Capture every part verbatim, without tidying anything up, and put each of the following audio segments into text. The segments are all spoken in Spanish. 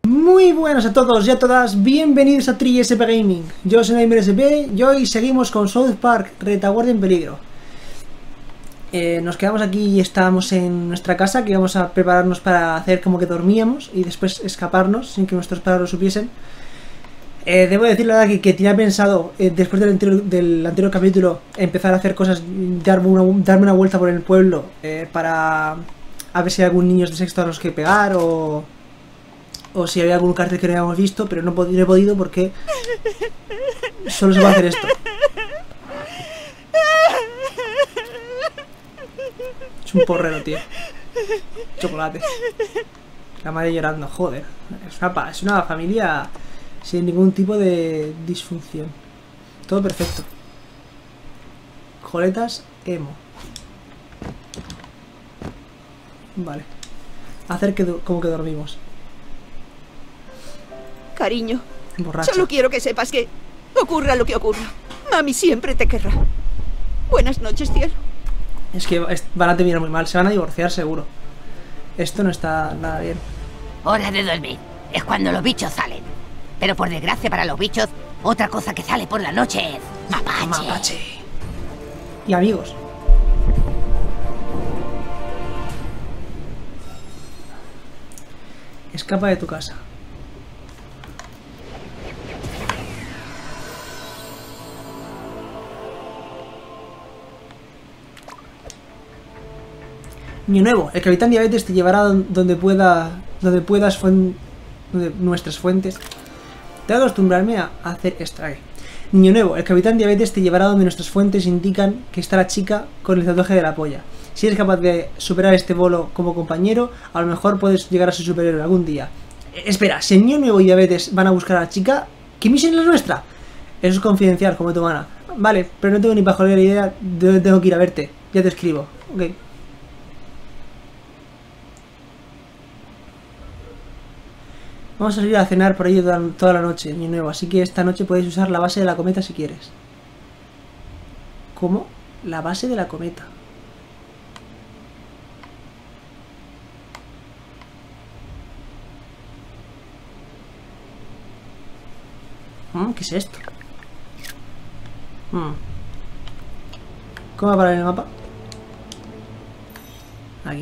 Muy buenas a todos y a todas, bienvenidos a Tri S P Gaming. Yo soy Nightmare S P y hoy seguimos con South Park Retaguardia en Peligro. eh, Nos quedamos aquí y estábamos en nuestra casa, que íbamos a prepararnos para hacer como que dormíamos y después escaparnos sin que nuestros padres lo supiesen. eh, Debo decir la verdad que, que tenía pensado, eh, después del anterior, del anterior capítulo, empezar a hacer cosas, darme una, darme una vuelta por el pueblo eh, para a ver si hay algún niño de sexto a los que pegar o... O si había algún cartel que no habíamos visto, pero no, no he podido porque solo se va a hacer esto. Es un porrero, tío. Chocolate. La madre llorando, joder. Es una, es una familia sin ningún tipo de disfunción. Todo perfecto. Joletas emo. Vale. Hacer que como que dormimos. Cariño, Borracha. Solo quiero que sepas que, ocurra lo que ocurra, mami siempre te querrá. Buenas noches, cielo. Es que van a terminar muy mal, se van a divorciar seguro. Esto no está nada bien. Hora de dormir, es cuando los bichos salen. Pero por desgracia para los bichos, otra cosa que sale por la noche es mapache. Mapache. Y amigos. Escapa de tu casa. Niño nuevo, el Capitán Diabetes te llevará donde pueda, donde puedas fuen, donde nuestras fuentes. Tengo que acostumbrarme a hacer extraer. Niño nuevo, el Capitán Diabetes te llevará donde nuestras fuentes indican que está la chica con el tatuaje de la polla. Si eres capaz de superar este bolo como compañero, a lo mejor puedes llegar a ser superior algún día. Eh, espera, si el Niño nuevo y Diabetes van a buscar a la chica, ¿qué misión es la nuestra? Eso es confidencial, como tu mana. Vale, pero no tengo ni pajolera idea de dónde tengo que ir a verte. Ya te escribo. Ok. Vamos a salir a cenar por ahí toda, toda la noche, Niño nuevo, así que esta noche podéis usar la base de la cometa si quieres. ¿Cómo? La base de la cometa. ¿Mm? ¿Qué es esto? ¿Mm? ¿Cómo va a parar el mapa? Aquí.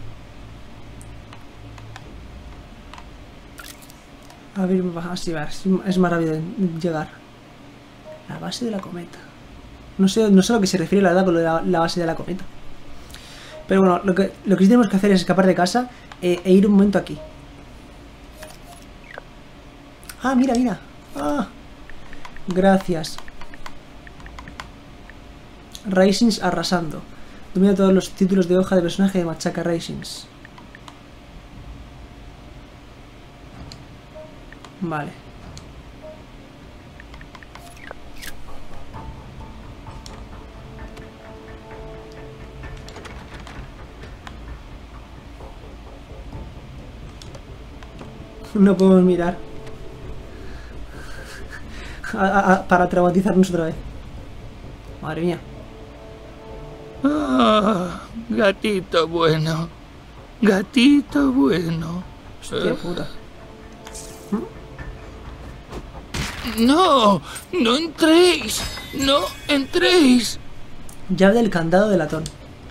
A ver, así va, es más rápido llegar. La base de la cometa. No sé, no sé a lo que se refiere la verdad con lo de la, la base de la cometa. Pero bueno, lo que, lo que sí tenemos que hacer es escapar de casa eh, e ir un momento aquí. Ah, mira, mira. Ah, gracias. Racings arrasando. Domina todos los títulos de hoja de personaje de Machaca Racings. Vale. No podemos mirar. A, a, para traumatizarnos otra vez. Madre mía. Ah, gatito bueno. Gatito bueno. Hostia puta. No, no entréis, no entréis. Llave del candado de latón.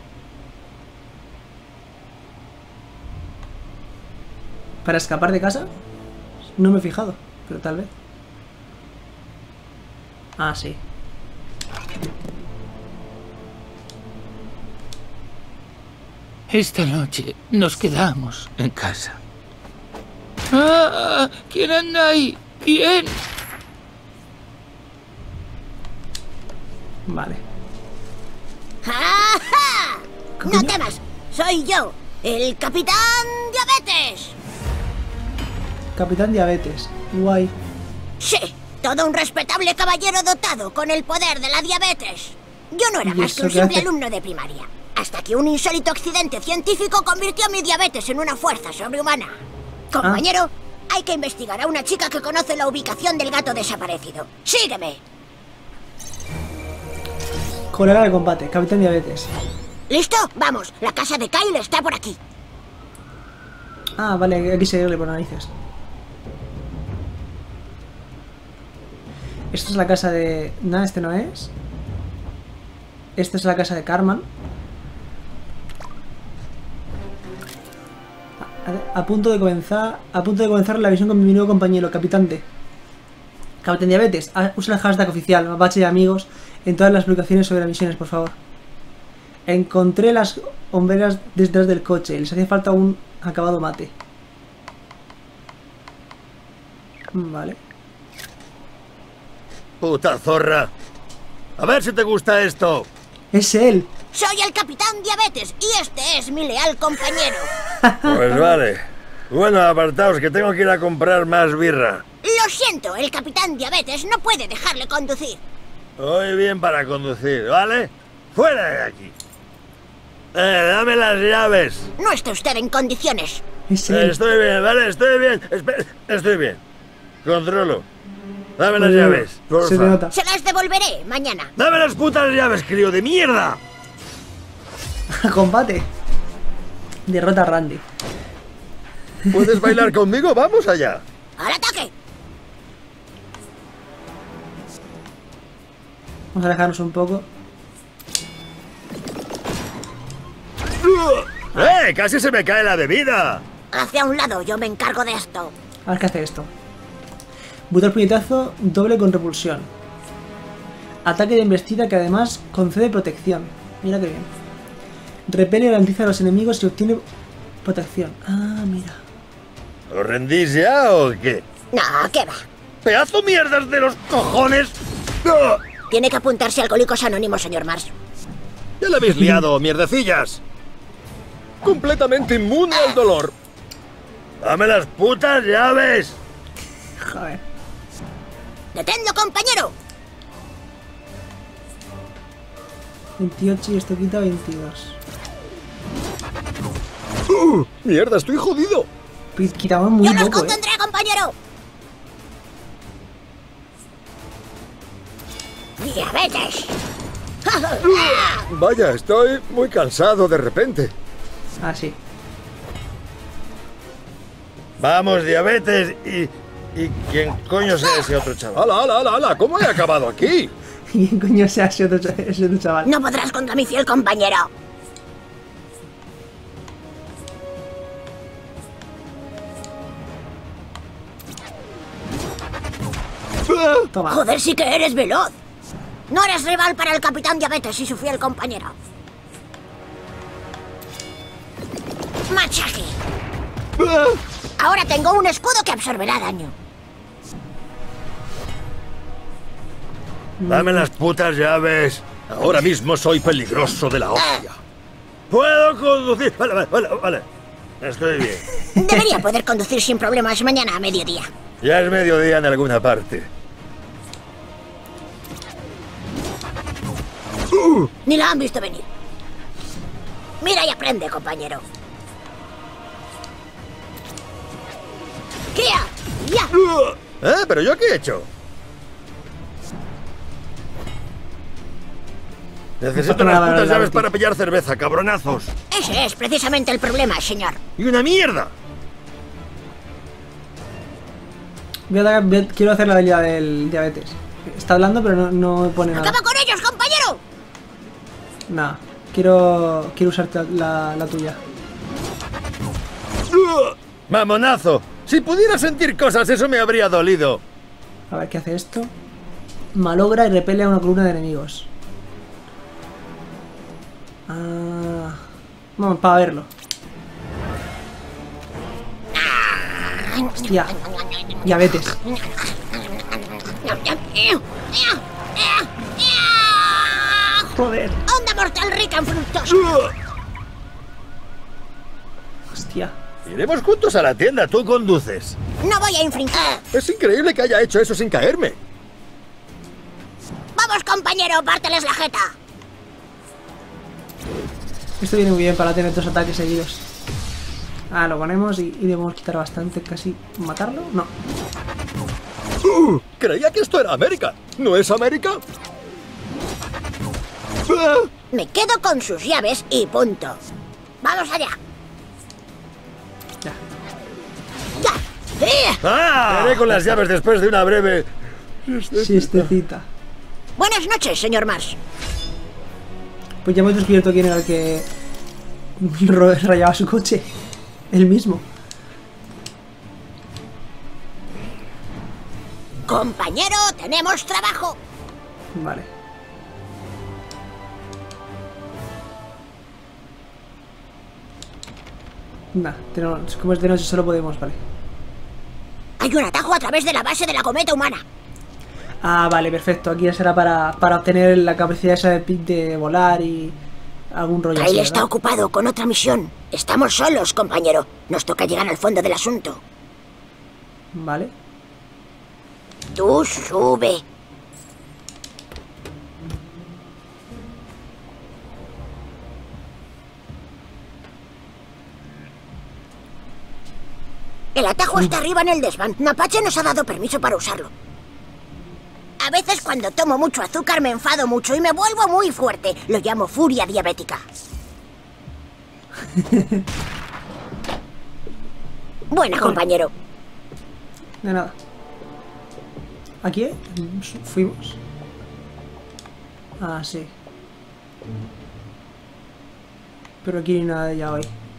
¿Para escapar de casa? No me he fijado, pero tal vez. Ah, sí. Esta noche nos quedamos en casa. ¡Ah! ¿Quién anda ahí? ¿Quién? Vale. ¡Ja, ja! No temas, soy yo, el Capitán Diabetes. Capitán Diabetes. Guay. Sí, todo un respetable caballero dotado con el poder de la diabetes. Yo no era ¿Y más que eso un qué simple hace? alumno de primaria, hasta que un insólito accidente científico convirtió a mi diabetes en una fuerza sobrehumana. Compañero, hay que investigar a una chica que conoce la ubicación del gato desaparecido. ¡Sígueme! Colega de combate, Capitán Diabetes. ¿Listo? Vamos, la casa de Kyle está por aquí. Ah, vale, hay que seguirle por narices. Esto es la casa de... No, este no es. Esta es la casa de Cartman. A, a punto de comenzar... A punto de comenzar la visión con mi nuevo compañero, Capitán D. Capitán Diabetes, usa el hashtag oficial, mapache y amigos, en todas las publicaciones sobre las misiones, por favor. Encontré las hombreras detrás del coche. Les hacía falta un acabado mate. Vale. Puta zorra. A ver si te gusta esto. Es él. Soy el Capitán Diabetes y este es mi leal compañero. Pues vale. Bueno, apartaos que tengo que ir a comprar más birra. Lo siento, el Capitán Diabetes no puede dejarle conducir. Voy bien para conducir, ¿vale? ¡Fuera de aquí! Eh, dame las llaves. No está usted en condiciones. Es Eh, él. estoy bien, ¿vale? Estoy bien. Espe- estoy bien. Controlo. Dame las Pues, llaves, Se te porfa. nota. Se las devolveré mañana. ¡Dame las putas llaves, crío de mierda! Combate. Derrota a Randy. ¿Puedes bailar conmigo? ¡Vamos allá! ¡Al ataque! Vamos a alejarnos un poco. ¡Eh! ¡Casi se me cae la bebida! Hacia un lado, yo me encargo de esto. A ver qué hace esto. Brutal puñetazo, doble con repulsión. Ataque de embestida que además concede protección. Mira qué bien. Repele y garantiza a los enemigos y obtiene protección. Ah, mira. ¿Os rendís ya o qué? No, ¿qué va? ¡Pedazo mierdas de los cojones! ¡Ah! Tiene que apuntarse a Alcohólicos Anónimos, señor Mars. ¡Ya la habéis liado, mierdecillas! ¡Completamente inmune al dolor! ¡Dame las putas llaves! Joder. ¡Deténlo, compañero! veintiocho y esto quita veintidós. Uh, ¡Mierda, estoy jodido! Pi- Quitaba muy ¡Yo los poco, eh. contendré, compañero! ¡Diabetes! Vaya, estoy muy cansado de repente. Ah, sí. Vamos, diabetes y... ¿Y quién coño sea ese otro chaval? ¡Hala, hala, hala, hala! ¿Cómo he acabado aquí? ¿Quién coño sea ese otro, cha- ese otro chaval? No podrás contra mi fiel compañero. Toma. Joder, sí que eres veloz. No eres rival para el Capitán Diabetes y su fiel compañero. ¡Machaque! Ahora tengo un escudo que absorberá daño. Dame las putas llaves. Ahora mismo soy peligroso de la hostia. ¡Puedo conducir! Vale, vale, vale, vale. Estoy bien. Debería poder conducir sin problemas mañana a mediodía. Ya es mediodía en alguna parte. Ni la han visto venir. Mira y aprende, compañero. ¡Kia! ¡Ya! ¿Eh? ¿Pero yo qué he hecho? Necesito nada, las nada, putas nada, llaves tío. para pillar cerveza, cabronazos. Ese es precisamente el problema, señor. ¡Y una mierda! Voy a dar- voy a- quiero hacer la habilidad del diabetes. Está hablando, pero no, no pone nada. ¡Acaba con ellos, compañero! Nada. Quiero, quiero usar la, la tuya. ¡Mamonazo! Si pudiera sentir cosas, eso me habría dolido. A ver qué hace esto. Malogra y repele a una columna de enemigos. Ah, vamos, para verlo. Hostia. Diabetes. Joder. ¡Onda mortal rica en fructosa! Hostia. Iremos juntos a la tienda, tú conduces. No voy a infringir. Es increíble que haya hecho eso sin caerme. ¡Vamos, compañero! ¡Párteles la jeta! Esto viene muy bien para tener dos ataques seguidos. Ah, lo ponemos y, y debemos quitar bastante. Casi matarlo. No. Uh, creía que esto era América. ¿No es América? Me quedo con sus llaves y punto. ¡Vamos allá! Ya. ¡Ya! ¡Eh! ¡Ah! Veré con las llaves después de una breve Siestecita. Buenas noches, señor Mars. Pues ya hemos descubierto quién era el que rayaba su coche. El mismo. Compañero, tenemos trabajo. Vale. Nah, tenemos, como es de noche solo podemos, vale. Hay un atajo a través de la base de la cometa humana. Ah, vale, perfecto. Aquí ya será para, para obtener la capacidad esa de, de volar y algún rollo así, Kyle ¿verdad? está ocupado con otra misión. Estamos solos, compañero. Nos toca llegar al fondo del asunto. Vale. Tú sube. El atajo está arriba en el desván. Mapache nos ha dado permiso para usarlo. A veces cuando tomo mucho azúcar me enfado mucho y me vuelvo muy fuerte. Lo llamo furia diabética. Buena, compañero. De nada. ¿Aquí? eh? ¿Fuimos? Ah, sí. Pero aquí no hay nada de ella hoy.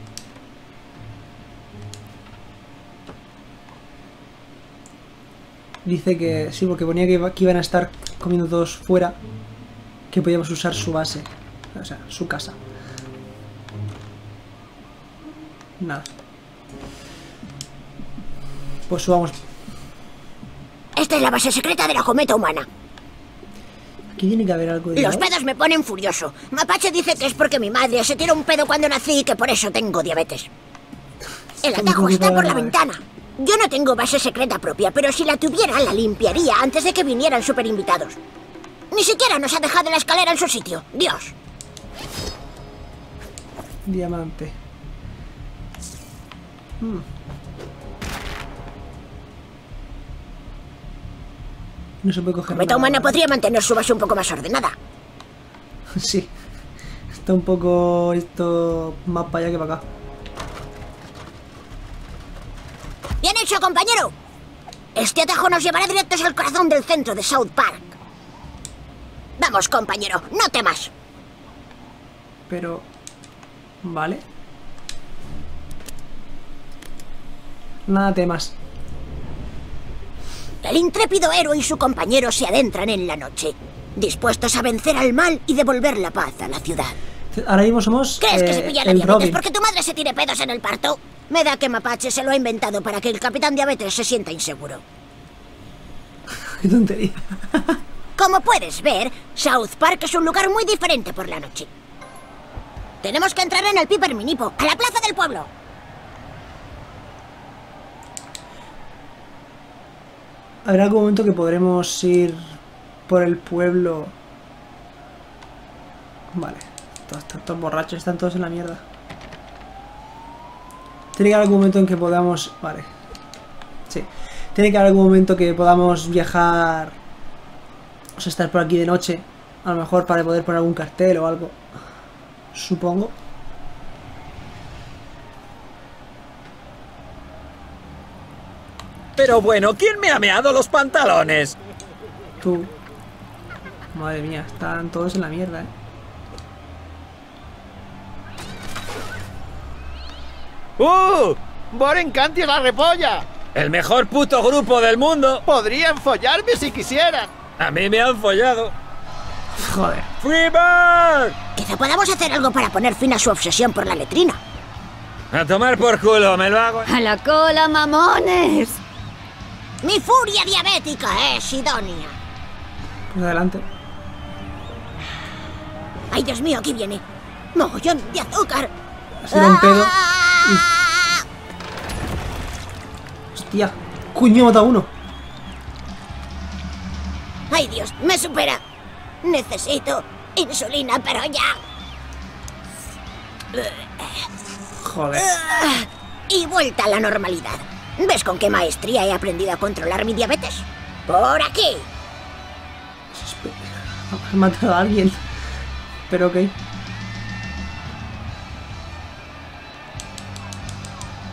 Dice que sí, porque ponía que, iba, que iban a estar comiendo todos fuera. Que podíamos usar su base. O sea, su casa. Nada. Pues subamos. Esta es la base secreta de la cometa humana. Aquí tiene que haber algo de... Los pedos me ponen furioso. Mapache dice que es porque mi madre se tiró un pedo cuando nací y que por eso tengo diabetes. El atajo está por la ventana. Yo no tengo base secreta propia, pero si la tuviera la limpiaría antes de que vinieran super invitados. Ni siquiera nos ha dejado la escalera en su sitio. Dios. Diamante. Hmm. No se puede coger La cometa nada, humana ¿verdad? podría mantener su base un poco más ordenada. Sí. Está un poco esto más para allá que para acá. Bien hecho, compañero. Este atajo nos llevará directos al corazón del centro de South Park. Vamos, compañero, no temas. Pero... Vale. Nada temas. El intrépido héroe y su compañero se adentran en la noche, dispuestos a vencer al mal y devolver la paz a la ciudad. Ahora mismo somos ¿Crees que eh, se pilla la el diabetes Robin. porque tu madre se tire pedos en el parto? Me da que Mapache se lo ha inventado para que el Capitán Diabetes se sienta inseguro. Qué tontería. Como puedes ver, South Park es un lugar muy diferente por la noche. Tenemos que entrar en el Piper Minipo, a la plaza del pueblo. Habrá algún momento que podremos ir por el pueblo. Vale. Todos, todos, todos borrachos, están todos en la mierda. Tiene que haber algún momento en que podamos... Vale. Sí. Tiene que haber algún momento que podamos viajar... O sea, estar por aquí de noche. A lo mejor para poder poner algún cartel o algo. Supongo. Pero bueno, ¿quién me ha meado los pantalones? Tú. Madre mía, están todos en la mierda, eh. ¡Uh! ¡Boren Canty es la repolla! El mejor puto grupo del mundo. Podrían follarme si quisieran. A mí me han follado. Joder. ¡Freebird! Quizá podamos hacer algo para poner fin a su obsesión por la letrina. A tomar por culo, me lo hago. ¡A la cola, mamones! Mi furia diabética es idónea. Pues adelante. Ay, Dios mío, aquí viene. Mogollón de azúcar. Ha sido un pedo. ¡Ah! Hostia. Cuño, he matado a uno. Ay, Dios, me supera. Necesito insulina, pero ya. Joder. Ah, Y vuelta a la normalidad. ¿Ves con qué maestría he aprendido a controlar mi diabetes? ¡Por aquí! He matado a alguien. Pero ok.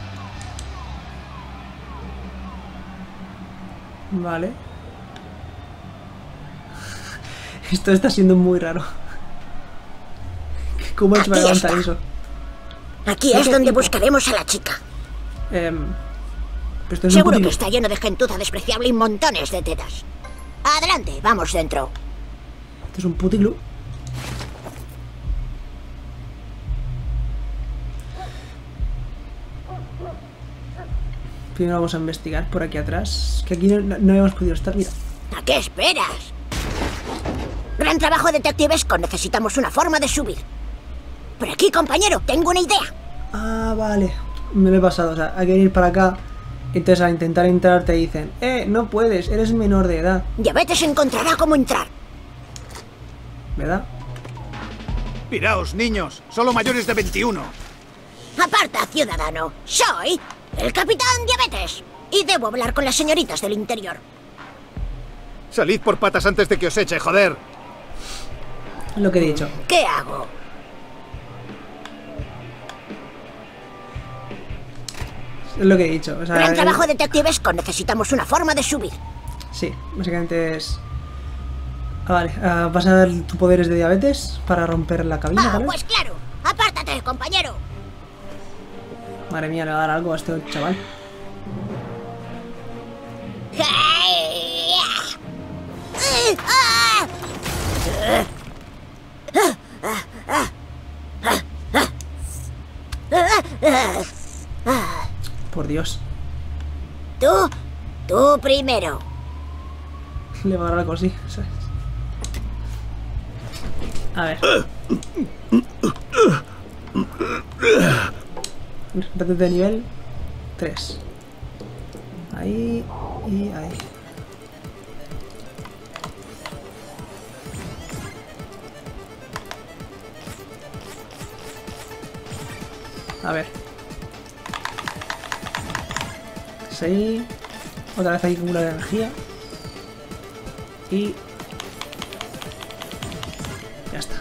Vale. Esto está siendo muy raro. ¿Cómo es para Aquí levantar está. eso? Aquí es donde buscaremos a la chica. Eh, esto es un Seguro que puticlub. está lleno de gentuza despreciable y montones de tetas. Adelante, vamos dentro. Esto es un puticlub. Primero vamos a investigar por aquí atrás. Que aquí no, no, no habíamos podido estar, mira. ¿A qué esperas? Gran trabajo, detectivesco. Necesitamos una forma de subir. Por aquí, compañero, tengo una idea. Ah, vale. Me lo he pasado, o sea, hay que ir para acá. Entonces al intentar entrar te dicen, eh, no puedes, eres menor de edad, Diabetes encontrará cómo entrar. ¿verdad? Piraos, niños. Solo mayores de veintiuno. Aparta, ciudadano. Soy el Capitán Diabetes. Y debo hablar con las señoritas del interior. Salid por patas antes de que os eche, joder. Es lo que he dicho. ¿Qué hago? Es lo que he dicho. O sea, Gran el- trabajo, detectivesco. Necesitamos una forma de subir. Sí, básicamente es... Ah, vale. ah, ¿Vas a dar tus poderes de diabetes para romper la cabina, Ah, ¿vale? pues claro. Apártate, compañero. Madre mía, le va a dar algo a este chaval. ¡Hey! ¡Ah! Por Dios. Tú, tú primero. Le va a dar algo así, ¿sabes? A ver. Reto de nivel tres. Ahí y ahí. A ver. Sí. Otra vez hay que acumular energía. Y... ya está.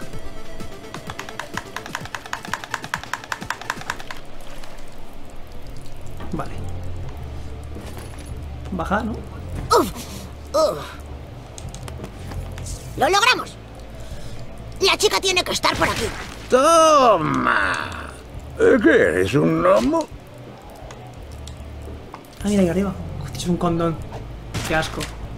Vale. Baja, ¿no? Uf, uf. Lo logramos. La chica tiene que estar por aquí. ¡Toma! ¿Eh, ¿Qué eres, un gnomo? Ah, mira ahí arriba. Uf, es un condón. Qué asco.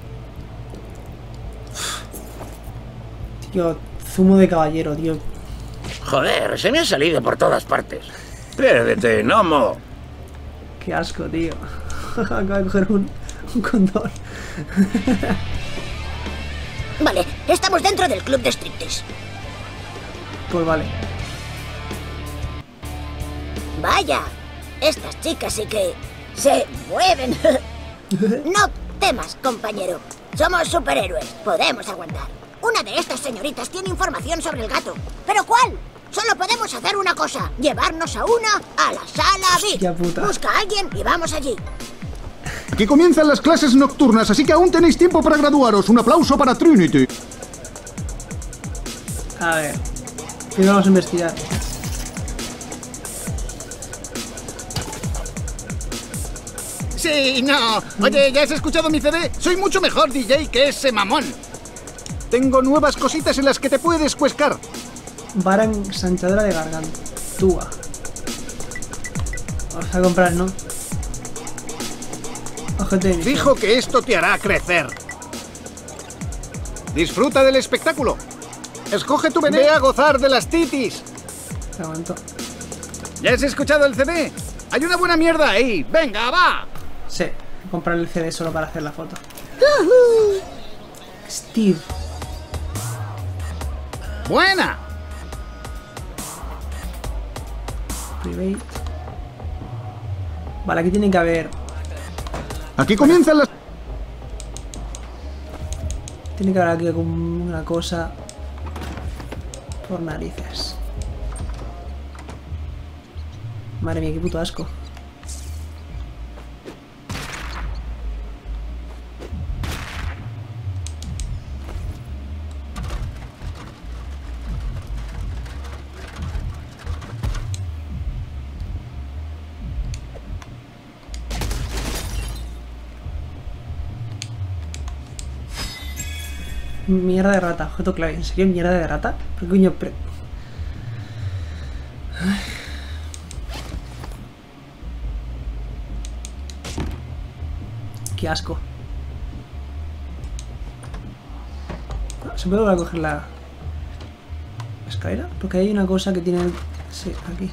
Tío, zumo de caballero, tío. Joder, se me ha salido por todas partes. Piérdete, gnomo. Qué asco, tío. Acabo de coger un, un condón. Vale, estamos dentro del club de striptease. Pues vale. Vaya, estas chicas sí que se mueven. No temas, compañero. Somos superhéroes, podemos aguantar. Una de estas señoritas tiene información sobre el gato. ¿Pero cuál? Solo podemos hacer una cosa, llevarnos a una a la sala V I Hostia P. puta. Busca a alguien y vamos allí. Aquí comienzan las clases nocturnas, así que aún tenéis tiempo para graduaros. Un aplauso para Trinity. A ver. Primero vamos a investigar. Sí, no. Oye, ¿ya has escuchado mi C D? Soy mucho mejor D J que ese mamón. Tengo nuevas cositas en las que te puedes cuescar. Vara ensanchadora de gargantúa. Vamos a comprar, ¿no? Objeto de misión. Dijo que esto te hará crecer. Disfruta del espectáculo. Escoge tu veneno. Ve a gozar de las titis. Un momento. ¿Ya has escuchado el C D? Hay una buena mierda ahí. Venga, va. Sí, voy a comprar el C D solo para hacer la foto. Steve. Buena. Private. Vale, aquí tiene que haber. Aquí comienzan las... Tiene que haber aquí alguna cosa. Por narices. Madre mía, qué puto asco. Mierda de rata, objeto clave. ¿En serio mierda de rata? ¿Por qué coño? Pre... Ay. Qué asco. ¿Se puede volver a coger la escalera? Porque hay una cosa que tiene... Sí, aquí.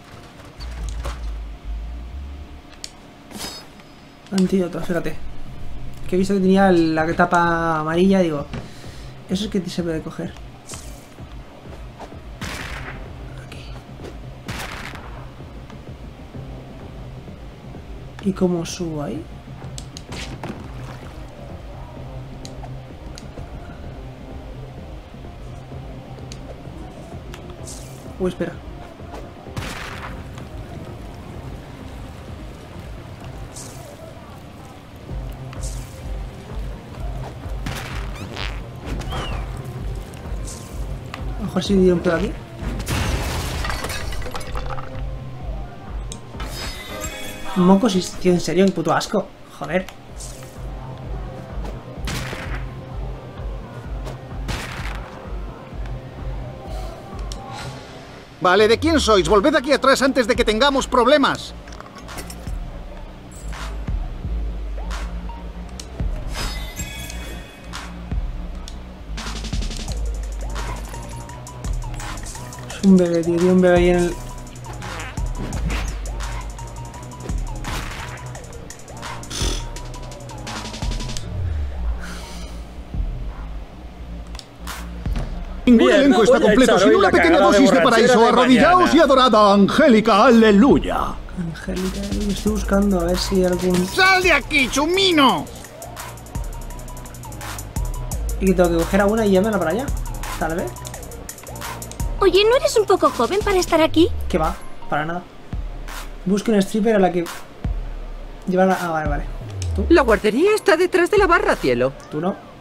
Antídoto, fíjate. Que he visto que tenía la tapa amarilla, digo... Eso es que se puede coger. Aquí. ¿Y cómo subo ahí? Uy, espera. A lo mejor si dio un pedo aquí. Mocos, tío, en serio, un puto asco. Joder. Vale, ¿de quién sois? Volved aquí atrás antes de que tengamos problemas. Es un bebé, tío, tío, un bebé ahí en el... Ningún Bien, elenco no está voy a completo echar sin hoy una la pequeña cagada de dosis de borrachera paraíso. de Arrodillaos mañana. y adorad, Angélica, aleluya. Angélica, yo estoy buscando a ver si hay algún... ¡Sal de aquí, chumino! Y que tengo que coger a una y llevarla para allá. Tal vez. Oye, ¿no eres un poco joven para estar aquí? Que va, para nada. Busco una stripper a la que... Llevarla... Ah, vale, vale. ¿Tú? La guardería está detrás de la barra, cielo. ¿Tú no?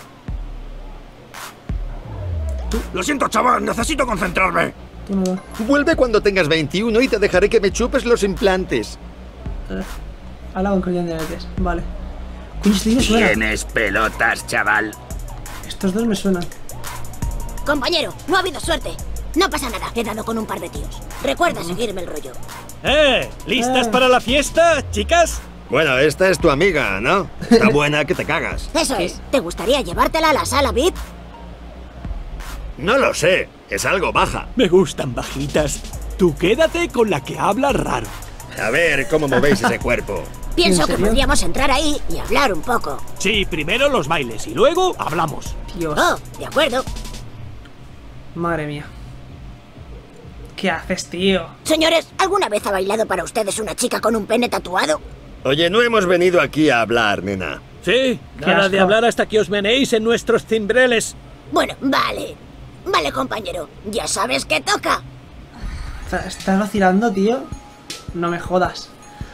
Lo siento, chaval, necesito concentrarme. ¿Tú no? Vuelve cuando tengas veintiuno y te dejaré que me chupes los implantes. Eh, habla con collón de diabetes. Vale. Coño, este tío me suena. Tienes pelotas, chaval. Estos dos me suenan. Compañero, no ha habido suerte. No pasa nada, he dado con un par de tíos. Recuerda seguirme el rollo. ¿Eh? ¿Listas Eh. para la fiesta, chicas? Bueno, esta es tu amiga, ¿no? Está buena que te cagas. Eso es. ¿Te gustaría llevártela a la sala V I P? No lo sé, es algo baja. Me gustan bajitas. Tú quédate con la que habla raro. A ver cómo movéis ese cuerpo. Pienso ¿En que serio? podríamos entrar ahí y hablar un poco. Sí, primero los bailes y luego hablamos. Dios. Oh, de acuerdo. Madre mía. ¿Qué haces, tío? Señores, ¿alguna vez ha bailado para ustedes una chica con un pene tatuado? Oye, no hemos venido aquí a hablar, nena. Sí, nada asco. de hablar hasta que os menéis en nuestros cimbreles. Bueno, vale. Vale, compañero. Ya sabes qué toca. Está- ¿Estás vacilando, tío? No me jodas.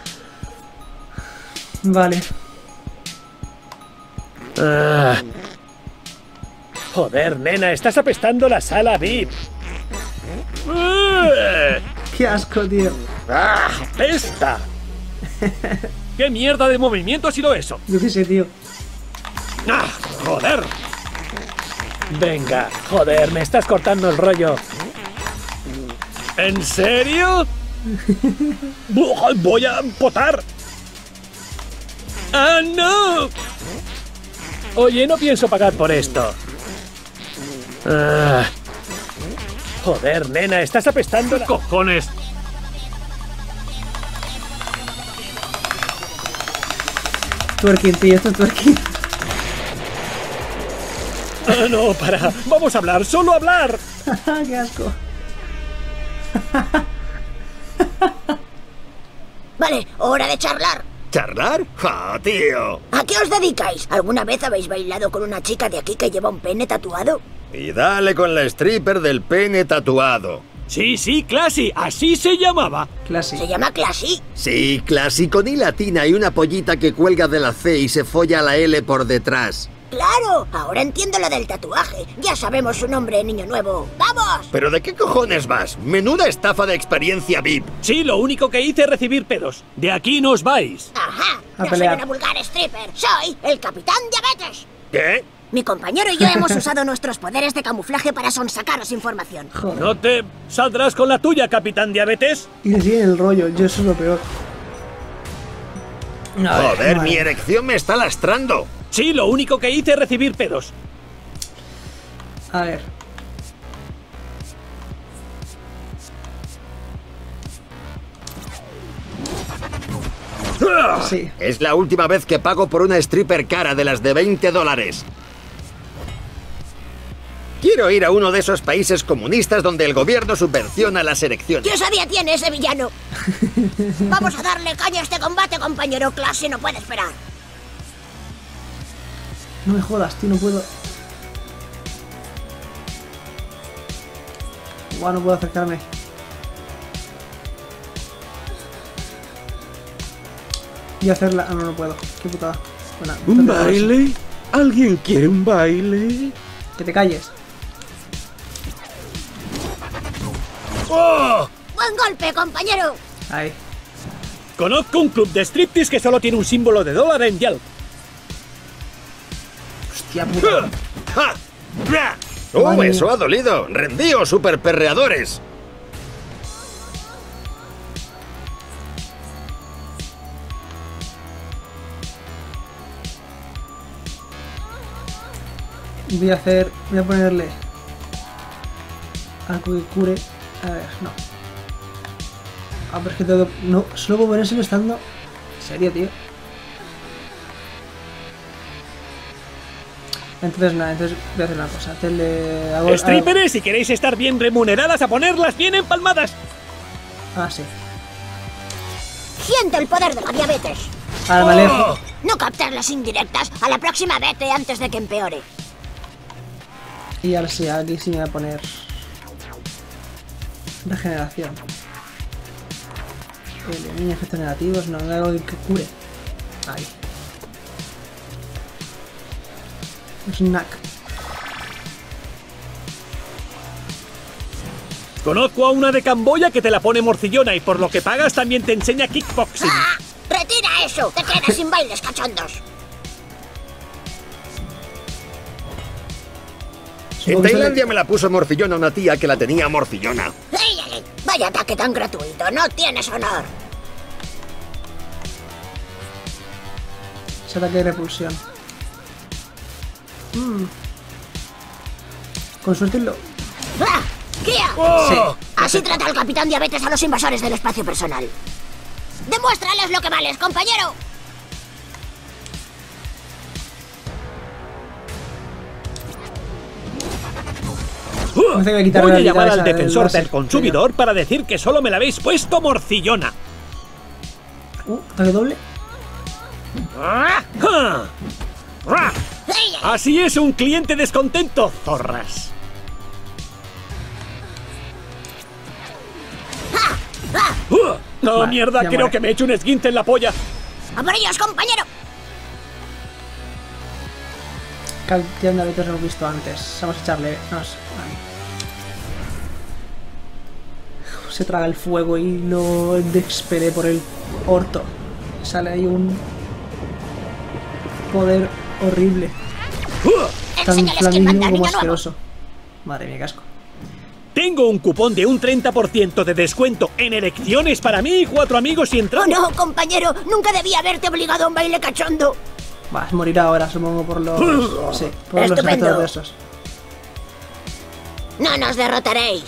Vale. Ah. Joder, nena, estás apestando la sala V I P. ¡Eh! Qué asco, tío. ¡Ah! ¡Apesta! ¿Qué mierda de movimiento ha sido eso? Yo qué sé, tío. ¡Ah! ¡Joder! Venga, joder, me estás cortando el rollo. ¿En serio? Voy a potar. ¡Ah, no! Oye, no pienso pagar por esto. Ah. Joder, nena, estás apestando la... ¡Cojones! Twerking, tío, esto es twerking. Ah, no, para. Vamos a hablar, solo hablar. Qué asco. Vale, hora de charlar. ¿Charlar? ¡Ja, tío! ¿A qué os dedicáis? ¿Alguna vez habéis bailado con una chica de aquí que lleva un pene tatuado? Y dale con la stripper del pene tatuado. Sí, sí, Classy, así se llamaba. Classy. Se llama Classy. Sí, clásico ni latina y una pollita que cuelga de la C y se folla la L por detrás. ¡Claro! Ahora entiendo lo del tatuaje. Ya sabemos su nombre, niño nuevo. ¡Vamos! ¿Pero de qué cojones vas? Menuda estafa de experiencia V I P. Sí, lo único que hice es recibir pedos. De aquí no os vais. ¡Ajá! A No pelear. soy una vulgar stripper. Soy el Capitán Diabetes. ¿Qué? Mi compañero y yo hemos usado nuestros poderes de camuflaje para sonsacaros información. Joder. ¿No te saldrás con la tuya, Capitán Diabetes? Y le siguen el rollo, yo eso es lo peor. Joder, mi erección me está lastrando. Sí, lo único que hice es recibir pedos. A ver. Sí. Es la última vez que pago por una stripper cara de las de veinte dólares. Quiero ir a uno de esos países comunistas donde el gobierno subvenciona las elecciones. ¿Qué osadía tiene ese villano? Vamos a darle caña a este combate, compañero. Clase no puede esperar. No me jodas, tío, no puedo. Igual no puedo acercarme. Y hacerla. Ah, no, no puedo. Qué putada. Bueno, ¿Un baile? ¿Alguien quiere un baile? Que te calles. ¡Oh! ¡Buen golpe, compañero! Ahí. Conozco un club de striptease que solo tiene un símbolo de dólar en Yelp. Hostia puta. ¡Ja! ¡Ja! ¡Oh, eso ha dolido! ¡Rendíos, superperreadores! Voy a hacer. Voy a ponerle algo que cure. A ver, no. Ah, pero es que tengo que. No, solo puedo ponérselo estando. ¿En serio, tío? Entonces nada, entonces voy a hacer una cosa. Hacerle. Hago, Strippers, si queréis estar bien remuneradas, a ponerlas bien empalmadas. Ah, sí. Siente el poder de la diabetes. Ahora me alejo. No captes las indirectas. A la próxima vete antes de que empeore. Y ahora sí, aquí sí me voy a poner regeneración. Elimina efectos negativos, no, algo que cure. Ahí. Snack. Conozco a una de Camboya que te la pone morcillona y por lo que pagas también te enseña kickboxing. ¡Ah! ¡Retira eso! ¡Te quedas sin bailes cachondos! En Tailandia me la puso morcillona una tía que la tenía morcillona. ¡Ey, ey! ¡Vaya ataque tan gratuito! ¡No tienes honor! Ese ataque de repulsión. Mm. Con suerte lo... ¡Ah! ¡Kia! Oh. Sí. Así trata el Capitán Diabetes a los invasores del espacio personal. ¡Demuéstrales lo que vales, compañero! Uh, no voy voy a llamar al defensor del consumidor para decir que solo me la habéis puesto morcillona. Uh, ataque doble. Así es un cliente descontento, zorras. Uh, no, vale, mierda, creo muere. que me he hecho un esguince en la polla. ¡A por ellos, compañero! Cantidad de hábitos lo hemos visto antes. Vamos a echarle. Vamos. Se traga el fuego y lo despede por el orto. Sale ahí un poder horrible. Uh, Tan flamígero como asqueroso. Madre mía, casco. Tengo un cupón de un treinta por ciento de descuento en elecciones para mí y cuatro amigos y entramos. ¡Oh, no, compañero! ¡Nunca debía haberte obligado a un baile cachondo! Vas a morir ahora, supongo, por los... sí, por los efectos de esos. ¡No nos derrotaréis!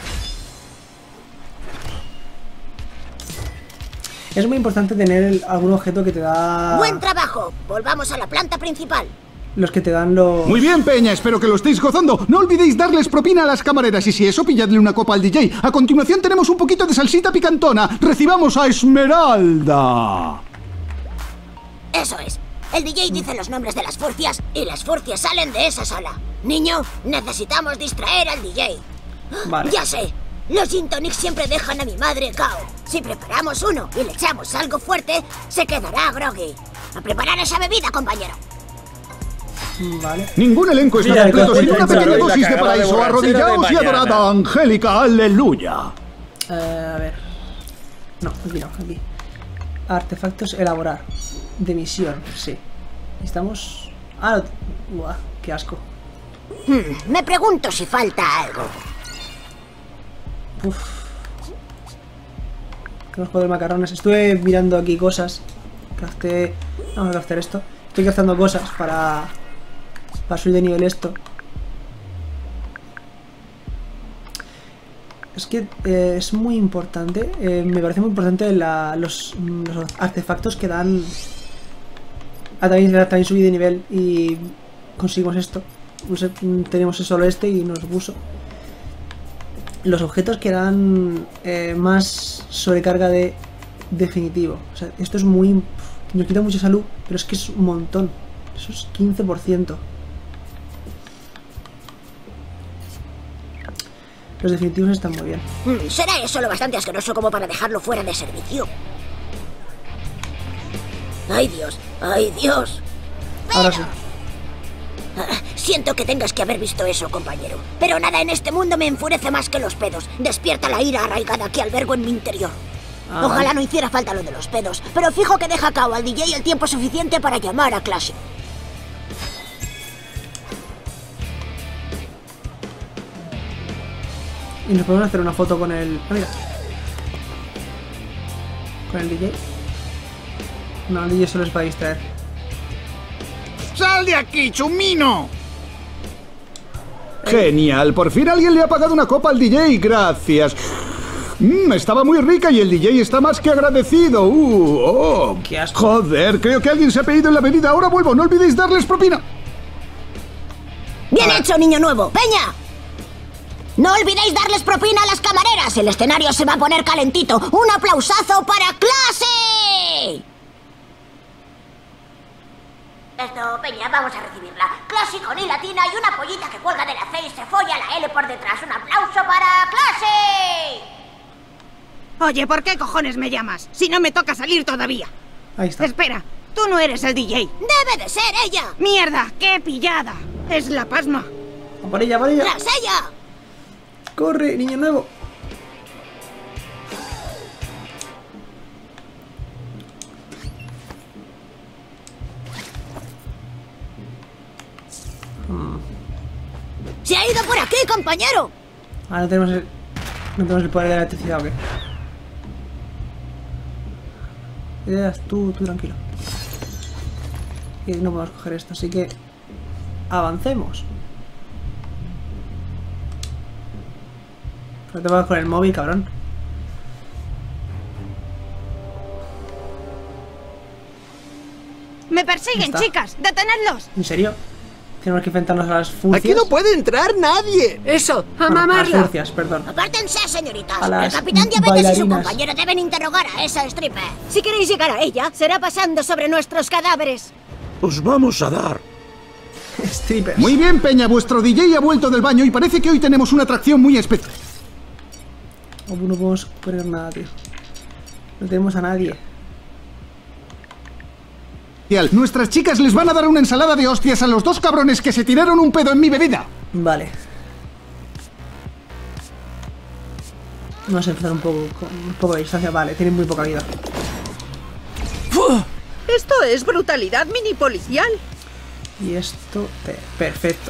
Es muy importante tener el, algún objeto que te da... ¡Buen trabajo! Volvamos a la planta principal. Los que te dan los... Muy bien, Peña, espero que lo estéis gozando. No olvidéis darles propina a las camareras y si eso, pilladle una copa al D J. A continuación tenemos un poquito de salsita picantona. Recibamos a Esmeralda. Eso es. El D J dice los nombres de las furcias y las furcias salen de esa sala. Niño, necesitamos distraer al D J. Vale. Ya sé. Los gin tonics siempre dejan a mi madre cao. Si preparamos uno y le echamos algo fuerte, se quedará groggy. A preparar esa bebida, compañero. Vale. Ningún elenco está Mira, completo sin una pequeña la dosis de paraíso. de Arrodillaos y mañana. adorad a Angélica, aleluya. Eh, a ver. No, aquí no, aquí. Artefactos elaborar. De misión, sí. Estamos... Ah, no... Buah. Qué asco. Hmm, me pregunto si falta algo. Uf. Que los juegos de macarrones. Estuve mirando aquí cosas. Crafté... Vamos a craftear esto. Estoy crafteando cosas para... Para subir de nivel esto. Es que eh, es muy importante. Eh, me parece muy importante la, los, los artefactos que dan... Ah, también, también subí de nivel y conseguimos esto. Tenemos solo este y nos puso. Los objetos que dan eh, más sobrecarga de definitivo. O sea, esto es muy... Nos quita mucha salud, pero es que es un montón. Eso es quince por ciento. Los definitivos están muy bien. Mm, será eso lo bastante asqueroso como para dejarlo fuera de servicio. ¡Ay, Dios! ¡Ay, Dios! Ahora sí. Ah, siento que tengas que haber visto eso, compañero. Pero nada en este mundo me enfurece más que los pedos. Despierta la ira arraigada que albergo en mi interior. Ah, Ojalá vale. no hiciera falta lo de los pedos, pero fijo que deja a cabo al D J el tiempo suficiente para llamar a clase. Y nos podemos hacer una foto con el... Ah, mira. Con el D J. No, el D J solo es para distraer. ¡Sal de aquí, chumino! Genial, por fin alguien le ha pagado una copa al D J, gracias. Mmm, estaba muy rica y el D J está más que agradecido. Uh, oh. Qué asco. Joder, creo que alguien se ha pedido en la bebida. Ahora vuelvo, no olvidéis darles propina. ¡Bien hecho, niño nuevo! ¡Peña! No olvidéis darles propina a las camareras. El escenario se va a poner calentito. ¡Un aplausazo para clase! Esto, Peña, vamos a recibirla. Clase con I latina y una pollita que cuelga de la C y se folla la L por detrás. ¡Un aplauso para clase! Oye, ¿por qué cojones me llamas? Si no me toca salir todavía. Ahí está. Espera, tú no eres el D J. ¡Debe de ser ella! ¡Mierda! ¡Qué pillada! Es la pasma. ¡A por ella, a por ella! ¡Tras ella! ¡Corre, niño nuevo! Hmm. ¡Se ha ido por aquí, compañero! Ah, no tenemos el... No tenemos el poder de la electricidad, ¿o qué? Ideas, tú, tú tranquilo. Y no podemos coger esto, así que... Avancemos. No te vas con el móvil, cabrón. ¡Me persiguen, chicas! ¡Detenedlos! ¿En serio? Tenemos que enfrentarnos a las furcias. Aquí no puede entrar nadie. Eso, a bueno, mamarla. A las furcias, perdón. Apártense, señoritas. A las el capitán Diabetes bailarinas. y su compañero deben interrogar a esa stripper. Si queréis llegar a ella, será pasando sobre nuestros cadáveres. Os vamos a dar. Strippers. Muy bien, Peña, vuestro D J ha vuelto del baño y parece que hoy tenemos una atracción muy especial. Oh, no podemos poner nada, tío. No tenemos a nadie. Nuestras chicas les van a dar una ensalada de hostias a los dos cabrones que se tiraron un pedo en mi bebida. Vale. Vamos a empezar un poco con un poco de distancia. Vale, tienen muy poca vida. Esto es brutalidad mini policial. Y esto... Te... Perfecto.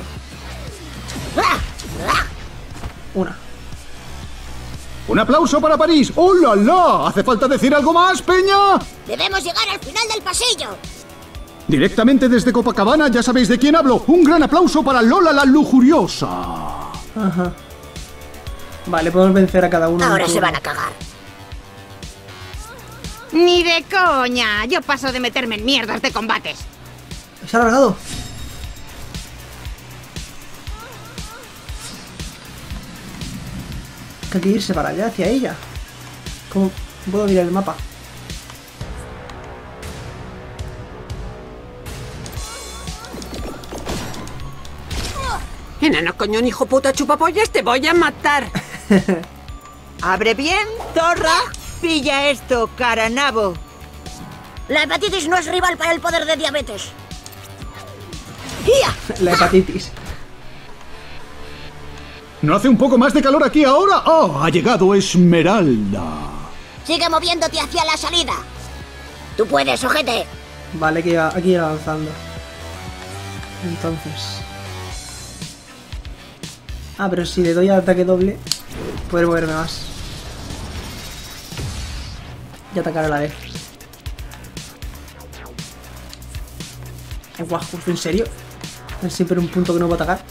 Una. Un aplauso para París. ¡Oh, la, la! ¿Hace falta decir algo más, Peña? Debemos llegar al final del pasillo. Directamente desde Copacabana, ya sabéis de quién hablo. Un gran aplauso para Lola la lujuriosa. Ajá. Vale, podemos vencer a cada uno. Ahora se van a cagar. Ni de coña. Yo paso de meterme en mierdas de combates. Se ha alargado. Hay que irse para allá, hacia ella. ¿Cómo puedo mirar el mapa? Enano coñón, hijo puta chupapollas, te voy a matar. Abre bien, zorra. Pilla esto, caranabo. La hepatitis no es rival para el poder de Diabetes. ¡Ya! La hepatitis. ¿No hace un poco más de calor aquí ahora? ¡Oh! Ha llegado Esmeralda. Sigue moviéndote hacia la salida. Tú puedes, ojete. Vale, que hay que ir avanzando. Entonces... Ah, pero si le doy al ataque doble, podré moverme más. Y atacar a la vez. Guau, justo en serio. Es siempre un punto que no puedo atacar.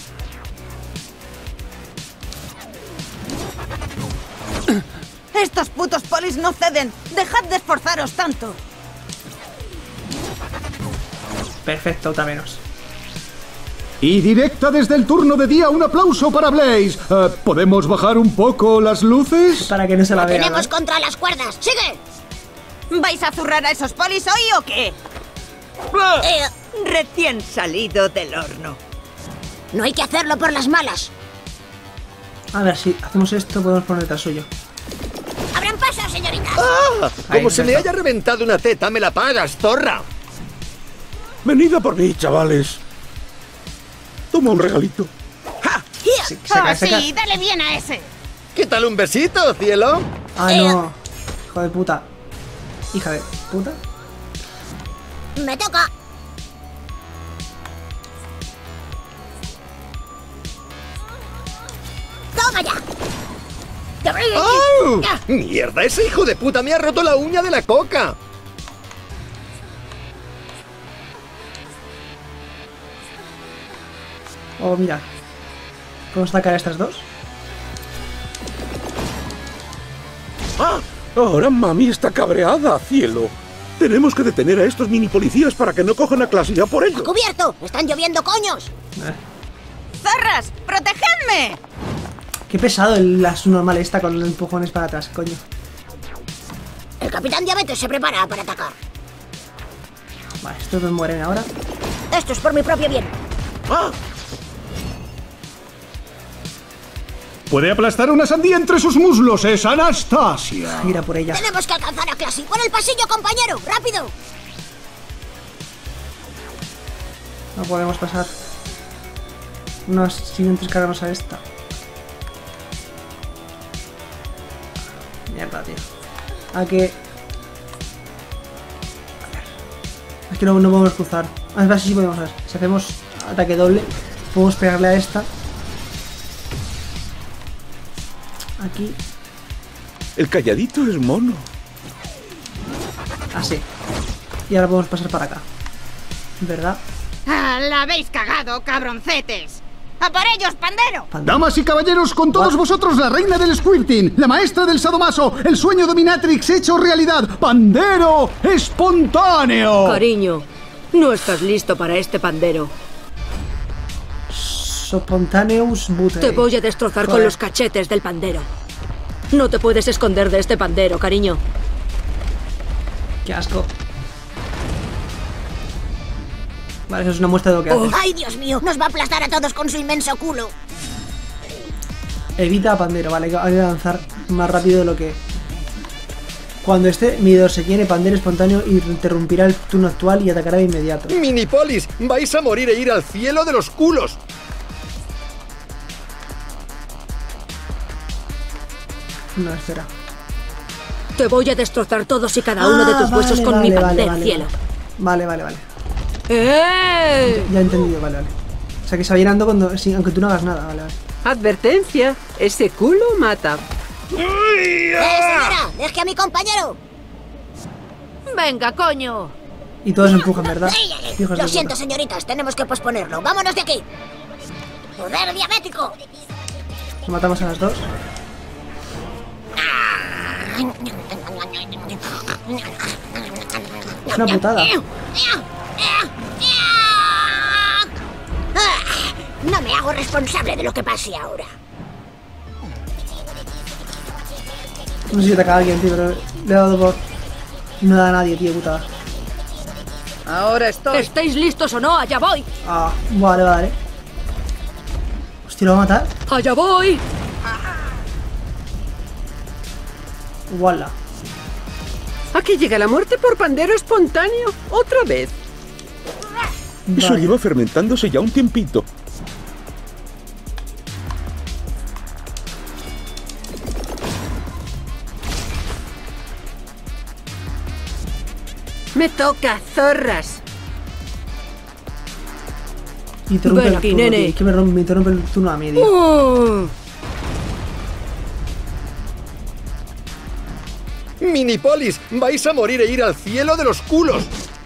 Estos putos polis no ceden. Dejad de esforzaros tanto. Perfecto, otra menos. Y directa desde el turno de día, un aplauso para Blaze. Eh, ¿Podemos bajar un poco las luces? Para que no se la vea. Tenemos ¿no? contra las cuerdas. ¡Sigue! ¿Vais a zurrar a esos polis hoy o qué? Eh, Recién salido del horno. no hay que hacerlo por las malas. A ver, si hacemos esto, podemos poner detrás suyo. ¡Abran paso, señorita! ¡Ah! Ahí, Como se me perfecto. haya reventado una teta, me la pagas, zorra. Venid a por mí, chavales. Toma un regalito. Sí, saca, ¡Oh, saca. sí! ¡Dale bien a ese! ¿Qué tal un besito, cielo? Ah, no. Hijo de puta. Hija de puta. Me toca. ¡Toma ya! ¡Oh! ¡Mierda! Ese hijo de puta me ha roto la uña de la coca. Oh, mira. ¿Podemos atacar a estas dos? ¡Ah! Ahora mami está cabreada, cielo. Tenemos que detener a estos mini policías para que no cojan a clase ya por ello. ¡Cubierto! ¡Están lloviendo coños! Eh, ¡Zorras! ¡Protegedme! qué pesado el la normal esta con los empujones para atrás, coño. El Capitán Diabetes se prepara para atacar. Vale, estos dos mueren ahora. Esto es por mi propio bien. ¡Ah! Puede aplastar una sandía entre sus muslos, es Anastasia. Ir a por ella. Tenemos que alcanzar a Classy. ¡Por el pasillo, compañero! ¡Rápido! No podemos pasar. Unos siguientes cargamos a esta. Mierda, tío. A que... A ver. Es que no, no podemos cruzar. A ver si podemos hacer. Si hacemos ataque doble, podemos pegarle a esta. Aquí. El calladito es mono. Así. Y ahora podemos pasar para acá. ¿Verdad? Ah, ¡la habéis cagado, cabroncetes! ¡A por ellos, pandero! Damas y caballeros, con todos vosotros la reina del squirting, la maestra del sadomaso, el sueño dominatrix hecho realidad, Pandero espontáneo. Cariño, no estás listo para este pandero. Spontaneous Butter. Te voy a destrozar Joder. con los cachetes del pandero. No te puedes esconder de este pandero, cariño. Qué asco. Vale, eso es una muestra de lo que hace. ¡Ay, Dios mío! Nos va a aplastar a todos con su inmenso culo. Evita a Pandero, vale, hay que avanzar más rápido de lo que... Cuando esté midor se quiere, Pandero espontáneo interrumpirá el turno actual y atacará de inmediato. Minipolis, vais a morir e ir al cielo de los culos. No, espera. Te voy a destrozar todos y cada uno de tus Ah, huesos vale, con vale, mi vale, pandero, vale, cielo. Vale, vale, vale. ¡Eh! Ya he entendido, vale, vale. O sea que se va llenando cuando, sí, aunque tú no hagas nada, vale, vale. Advertencia, ese culo mata. ¡Eh, señora! ¡Deje a mi compañero! Venga, coño. Y todos empujan, ¿verdad? Ay, ay, ay. Hijos de Lo siento, puta. señoritas, tenemos que posponerlo. ¡Vámonos de aquí! ¡Poder diabético! Nos matamos a las dos. Es una putada. No me hago responsable de lo que pase ahora. No sé si ataca a alguien, tío, pero le he dado por... No da a nadie, tío, putada. Ahora estoy. ¿Estáis listos o no? ¡Allá voy! Ah, vale, vale. Hostia, ¿lo va a matar? ¡Allá voy! Wala. Aquí llega la muerte por pandero espontáneo. Otra vez. Eso Vale. lleva fermentándose ya un tiempito. Me toca, zorras. Interrumpe Ven el aquí, turno, nene. tío. Que me, rompe- me interrumpe el turno a mí, tío. Uh. Minipolis, vais a morir e ir al cielo de los culos.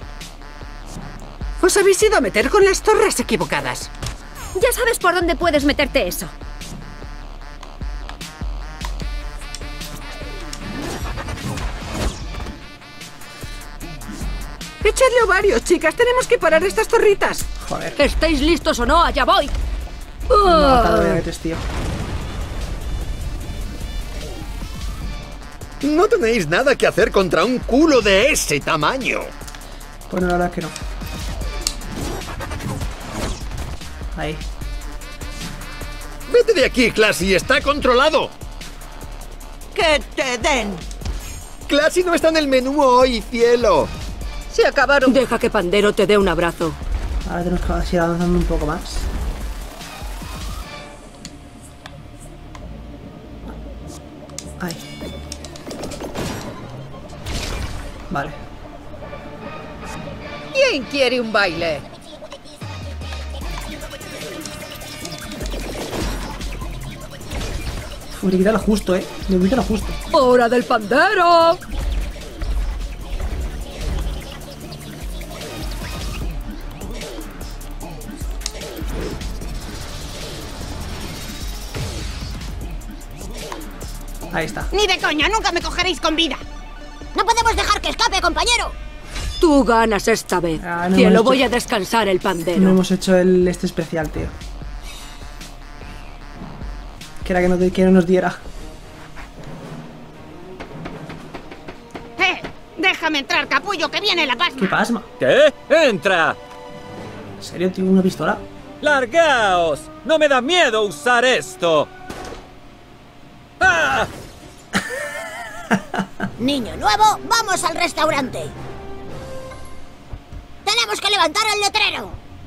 Os habéis ido a meter con las torres equivocadas. Ya sabes por dónde puedes meterte eso. Echadle ovarios, chicas. Tenemos que parar estas torritas. Joder. ¿Estáis listos o no? ¡Allá voy! No, Uh. cada diabetes, tío. No tenéis nada que hacer contra un culo de ese tamaño. Pues no, la verdad es que no. Ahí. Vete de aquí, Classy, está controlado. ¡Que te den! Classy no está en el menú hoy, cielo. Se acabaron. Deja que Pandero te dé un abrazo. Ahora tenemos que seguir avanzando un poco más. Ahí. Vale. ¿Quién quiere un baile? Uy, le quita lo justo, eh. Le quita lo justo. ¡Hora del pandero! Ahí está. Ni de coña, nunca me cogeréis con vida. No podemos dejar que escape, compañero. Tú ganas esta vez. Ah, no Cielo, hemos voy hecho- a descansar el pandero. No hemos hecho el este especial, tío. Que era que no, te- que no nos diera. Eh, déjame entrar, capullo, que viene la pasma. ¿Qué pasma? ¿Qué? ¡Entra! ¿En serio, tío? ¿Una pistola? ¡Largaos! ¡No me da miedo usar esto! ¡Ah! Niño nuevo, vamos al restaurante. Tenemos que levantar el letrero.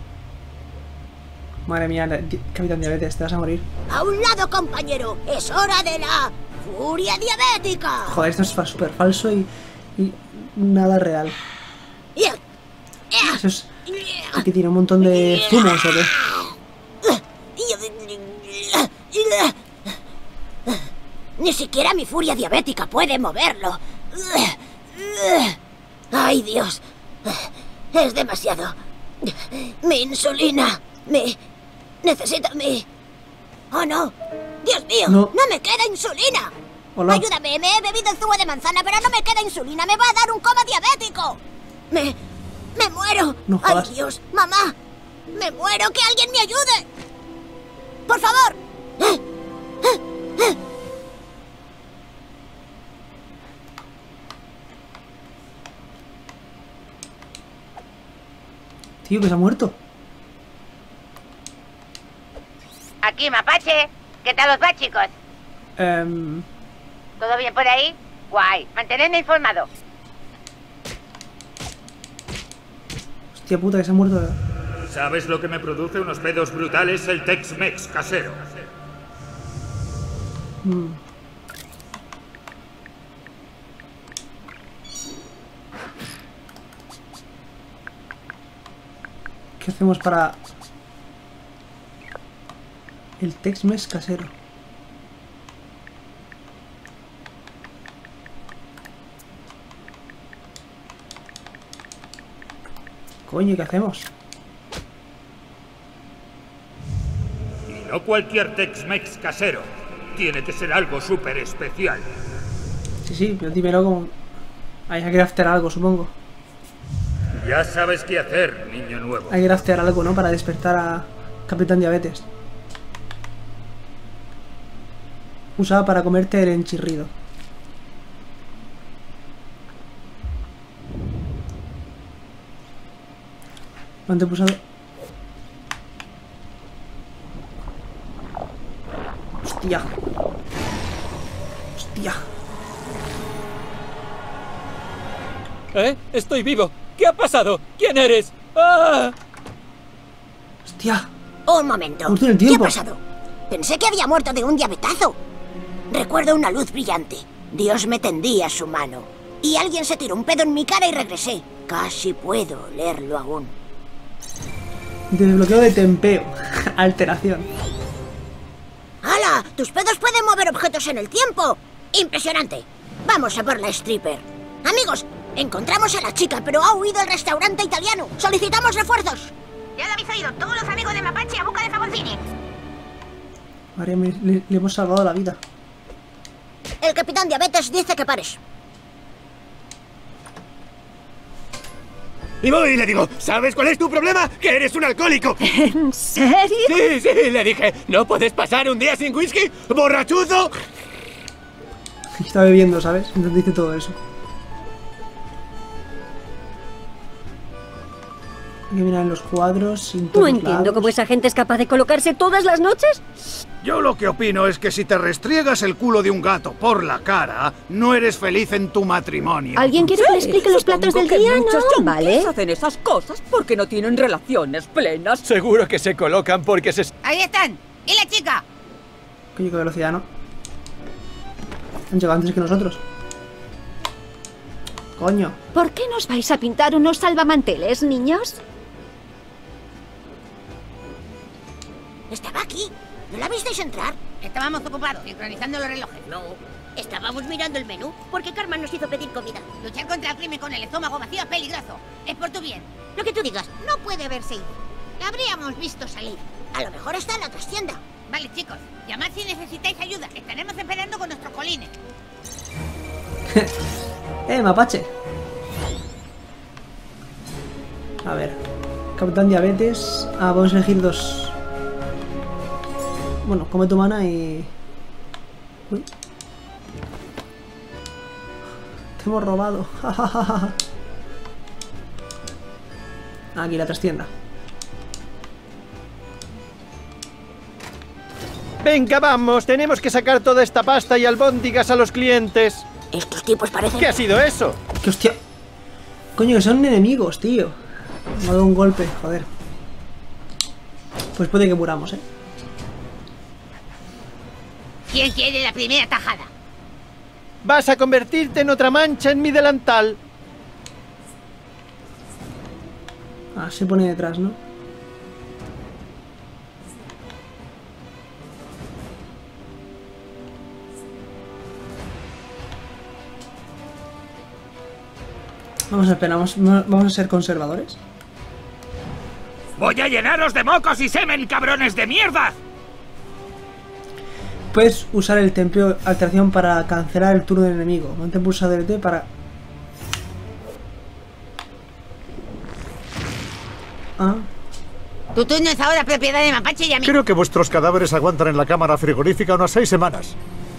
Madre mía, la- di- Capitán Diabetes, te vas a morir. A un lado, compañero. Es hora de la furia diabética. Joder, esto es fa- súper falso y, y nada real. Eso es... Aquí tiene un montón de zumos, ¿o qué? Ni siquiera mi furia diabética puede moverlo. Ay, Dios. Es demasiado. Mi insulina. Mi... Necesito mi... Oh, no. Dios mío, No. no, me queda insulina. Hola. Ayúdame, me he bebido el zumo de manzana, pero no me queda insulina. Me va a dar un coma diabético. Me... Me muero. No Ay, jodas. Dios, mamá. Me muero. Que alguien me ayude. Por favor. Tío, que se ha muerto. Aquí, mapache. ¿Qué tal os va, chicos? Em, ¿Todo bien por ahí? Guay. Mantenedme informado. hostia puta, que se ha muerto. ¿Sabes lo que me produce unos pedos brutales? El Tex-Mex casero. Mm. ¿Qué hacemos para el Tex-Mex casero? Coño, ¿qué hacemos? Y no cualquier Tex-Mex casero. Tiene que ser algo súper especial. Sí, sí, pero dímelo como... Hay que craftear algo, supongo. Ya sabes qué hacer, niño nuevo. Hay que craftear algo, ¿no? Para despertar a Capitán Diabetes. Usaba para comerte el enchirrido. Antepulsado. Hostia. Hostia. ¿Eh? Estoy vivo. ¿Qué ha pasado? ¿Quién eres? ¡Ah! Hostia. Un momento. Justo en el ¿Qué ha tiempo. pasado? Pensé que había muerto de un diabetazo. Recuerdo una luz brillante. Dios me tendía su mano. Y alguien se tiró un pedo en mi cara y regresé. Casi puedo leerlo aún. Desbloqueo de tempeo. Alteración. ¡Hala! ¡Tus pedos pueden mover objetos en el tiempo! ¡Impresionante! Vamos a por la stripper. Amigos, encontramos a la chica, pero ha huido al restaurante italiano. ¡Solicitamos refuerzos! Ya lo habéis oído, todos los amigos de Mapache a busca de Faboncini. María, me- le, le hemos salvado la vida. El capitán Diabetes dice que pares. Y voy y le digo, ¿sabes cuál es tu problema? ¡Que eres un alcohólico! ¿En serio? Sí, sí, le dije, ¿no puedes pasar un día sin whisky? ¡Borrachuzo! Está bebiendo, ¿sabes? Entonces dice todo eso. Hay que mirar en los cuadros. en No todos entiendo lados. cómo esa gente es capaz de colocarse todas las noches. Yo lo que opino es que si te restriegas el culo de un gato por la cara, no eres feliz en tu matrimonio. ¿Alguien quiere que le explique los platos del día? Muchos No, yanquis ¿vale? hacen esas cosas porque no tienen relaciones plenas. Seguro que se colocan porque se... Ahí están. ¿Y la chica? Coño, qué velocidad, ¿no? Han llegado antes que nosotros. Coño. ¿Por qué nos vais a pintar unos salvamanteles, niños? Estaba aquí. ¿No la visteis entrar? Estábamos ocupados, sincronizando los relojes. No. Estábamos mirando el menú porque Carmen nos hizo pedir comida. Luchar contra el crimen con el estómago vacío es peligroso. Es por tu bien. Lo que tú digas. No puede haberse ido. La habríamos visto salir. A lo mejor está en la trastienda. Vale, chicos. Llamad si necesitáis ayuda. Estaremos esperando con nuestros colines. Eh, mapache. A ver. Capitán Diabetes. Ah, vamos a elegir dos. Bueno, come tu mana y... Uy. Te hemos robado. Aquí la trastienda. Venga, vamos, tenemos que sacar toda esta pasta y albóndigas a los clientes. Estos tipos parecen... ¿Qué ha sido eso? ¡Qué hostia! Coño, que son enemigos, tío. Me ha dado un golpe, joder. Pues puede que muramos, eh. ¿Quién quiere la primera tajada? Vas a convertirte en otra mancha en mi delantal. Ah, se pone detrás, ¿no? Vamos a esperar, vamos, vamos a ser conservadores. ¡Voy a llenaros de mocos y semen, cabrones de mierda! Puedes usar el templo alteración para cancelar el turno del enemigo. Mantén pulsado el T para... Ah. Tu turno es ahora propiedad de Mapache y a mí. Creo que vuestros cadáveres aguantan en la cámara frigorífica unas seis semanas.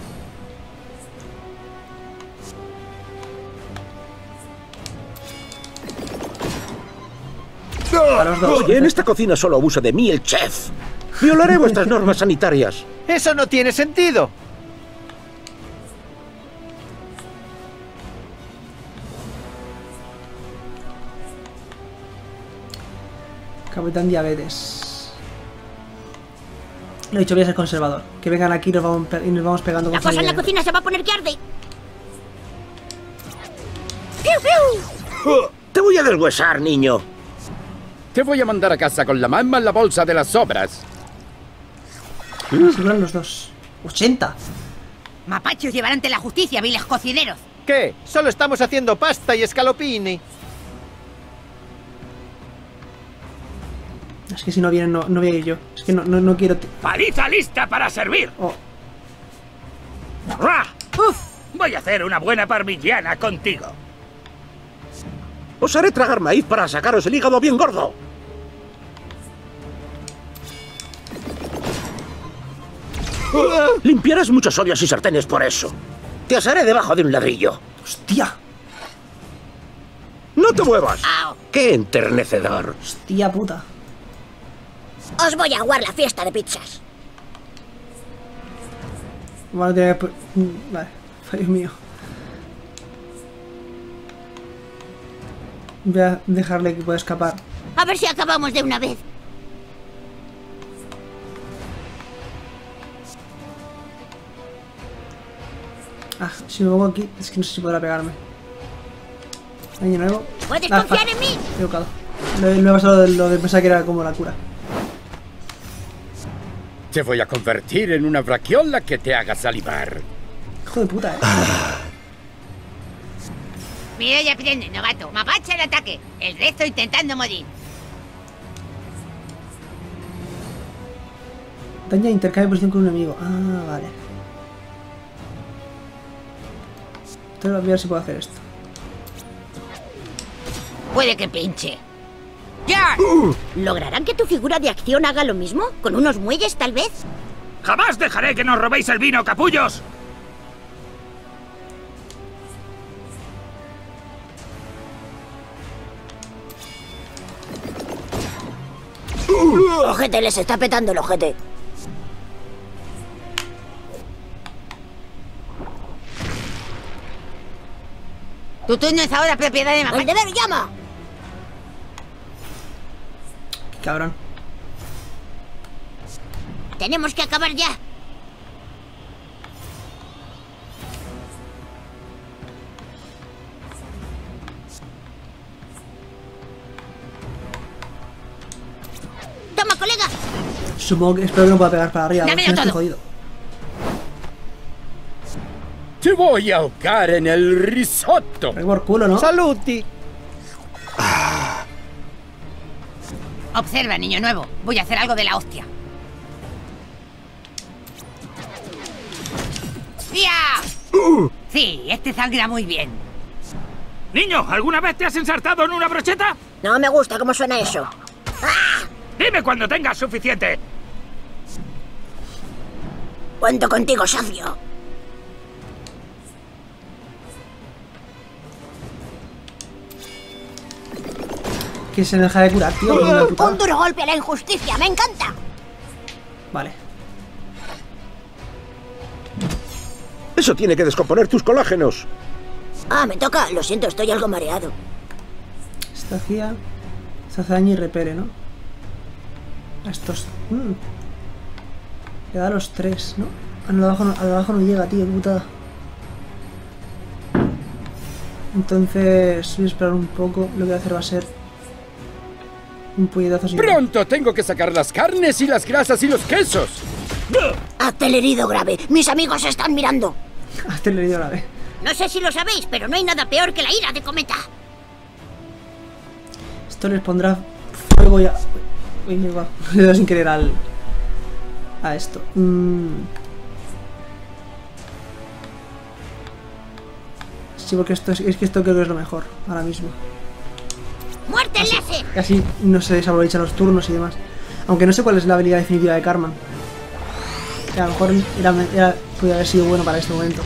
Oye, en esta cocina solo abusa de mí el chef. Violaré vuestras normas sanitarias. Eso no tiene sentido. Capitán Diabetes. Lo he dicho, voy a ser conservador. Que vengan aquí y nos vamos, pe- y nos vamos pegando La con cosa en la saliva. cocina se va a poner que arde. Te voy a deshuesar, niño. Te voy a mandar a casa con la mamá en la bolsa de las sobras. Se duran los dos. ¡ochenta! Mapache os llevará ante la justicia, viles cocineros. ¿Qué? Solo estamos haciendo pasta y escalopini. Es que si no vienen, no, no voy a ir yo. Es que no, no, no quiero... t- ¡Paliza lista para servir! Oh. ¡Ra! ¡Uf! Voy a hacer una buena parmigiana contigo. Os haré tragar maíz para sacaros el hígado bien gordo. Limpiarás muchas ollas y sartenes por eso. Te asaré debajo de un ladrillo. ¡Hostia! ¡No te muevas! ¡Qué enternecedor! ¡Hostia puta! Os voy a aguar la fiesta de pizzas. Vale, tener que... mm, Vale, fallo mío. Voy a dejarle que pueda escapar. A ver si acabamos de una vez. Ah, si me pongo aquí, es que no sé si podrá pegarme. Año nuevo. Puedes Ah, confiar fuck. en mí. Equivocado. Lo, lo he pasado de, lo de pensar que era como la cura. Te voy a convertir en una brachiola que te haga salivar. Hijo de puta, eh. Mira, ya aprende, novato. Mapache al ataque. El resto intentando morir. Daña intercambia posición con un enemigo. Ah, vale. Entonces voy a ver si puedo hacer esto. Puede que pinche. ¡Ya! ¿Lograrán que tu figura de acción haga lo mismo? ¿Con unos muelles, tal vez? ¡Jamás dejaré que nos robéis el vino, capullos! ¡Ojete, les está petando el ojete! Tu turno es ahora propiedad de Mapache. ¡El deber llama! Qué cabrón. Tenemos que acabar ya. Toma, colega. Supongo que espero que no pueda pegar para arriba. Dámelo Si no estoy todo. jodido. Te voy a ahogar en el risotto. Por culo, ¿no? ¡Saluti! Observa, niño nuevo. Voy a hacer algo de la hostia. ¡Ya! Sí, este saldrá muy bien. Niño, ¿alguna vez te has ensartado en una brocheta? No me gusta cómo suena eso. Dime cuando tengas suficiente. Cuento contigo, socio. Que se deja de curar, tío. Una putada. Un duro golpe a la injusticia, me encanta. Vale. Eso tiene que descomponer tus colágenos. Ah, me toca. Lo siento, estoy algo mareado. Esta hacía. Se hace daño y repele, ¿no? A estos. Mm. Le da a los tres, ¿no? A lo de abajo no, a lo de abajo no llega, tío, qué putada. Entonces voy a esperar un poco. Lo que voy a hacer va a ser un puñetazo sin. Pronto tengo que sacar las carnes y las grasas y los quesos. Hazte el herido grave. Mis amigos están mirando. Hazte el herido grave. No sé si lo sabéis, pero no hay nada peor que la ira de Cometa. Esto les pondrá fuego ya. Uy, me va. Le doy sin querer al. A esto. Mm. Sí, porque esto es, es que esto creo que es lo mejor ahora mismo. ¡Muerte en láser! Casi no se desaprovechan los turnos y demás. Aunque no sé cuál es la habilidad definitiva de Cartman. Que a lo mejor era, era, podría haber sido bueno para este momento.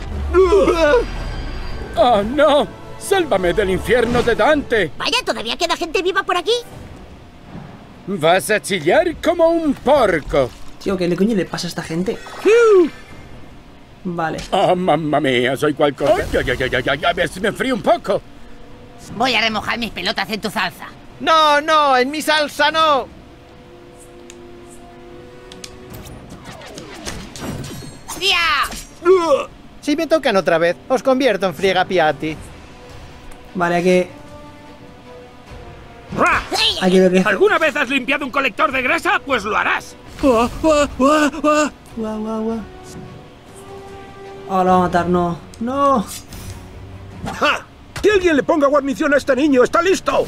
¡Oh, no! ¡Sálvame del infierno de Dante! Vaya, ¿todavía queda gente viva por aquí? Vas a chillar como un porco. Tío, ¿qué le coño le pasa a esta gente? Vale. ¡Oh, mamma mía! Soy cual cosa. ¡Ay, ay, ay, ay, ay! A ver si me enfrío un poco. Voy a remojar mis pelotas en tu salsa. ¡No, no! ¡En mi salsa no! ¡Ya! Si me tocan otra vez, os convierto en friega piatti. Vale, hay que... ¡Ra! Hay que ver que... ¿Alguna vez has limpiado un colector de grasa? Pues lo harás. Guau, guau, guau. Oh, lo va a matar, no. ¡No! ¡Ja! ¡Que alguien le ponga guarnición a este niño! ¡Está listo!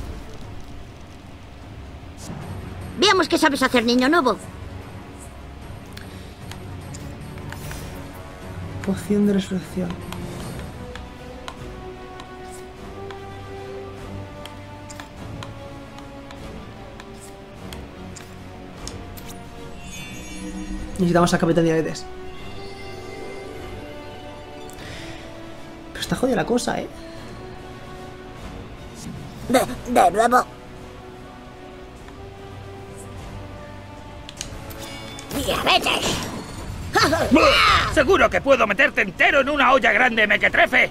Veamos qué sabes hacer, niño nuevo. Poción de resurrección. Necesitamos a Capitán Diabetes. Pero está jodida la cosa, ¿eh? De, de nuevo. ¡Diabetes! Seguro que puedo meterte entero en una olla grande, mequetrefe.